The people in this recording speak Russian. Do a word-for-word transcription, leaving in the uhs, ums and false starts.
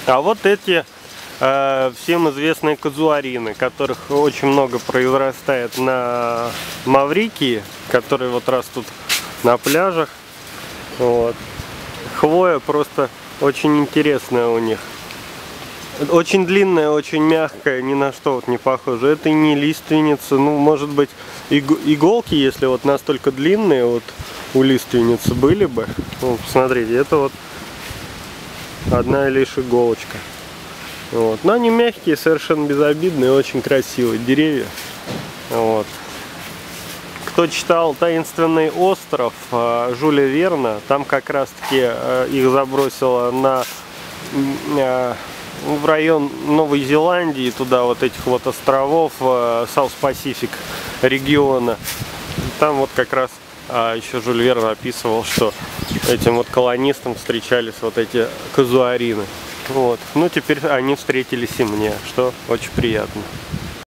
А вот эти э, всем известные казуарины, которых очень много произрастает на Маврикии, которые вот растут на пляжах. Вот. Хвоя просто очень интересная у них. Очень длинная, очень мягкая, ни на что вот не похоже. Это не лиственница, ну, может быть, иголки, если вот настолько длинные, вот у лиственницы были бы. Вот, посмотрите, это вот одна лишь иголочка. Вот. Но они мягкие, совершенно безобидные, очень красивые деревья. Вот. Кто читал «Таинственный остров» Жюля Верна, там как раз-таки их забросило на... в район Новой Зеландии, туда вот этих вот островов South Pacific региона. Там вот как раз а, еще Жюль Верн описывал, что этим вот колонистам встречались вот эти казуарины. Вот. Ну теперь они встретились и мне, что очень приятно.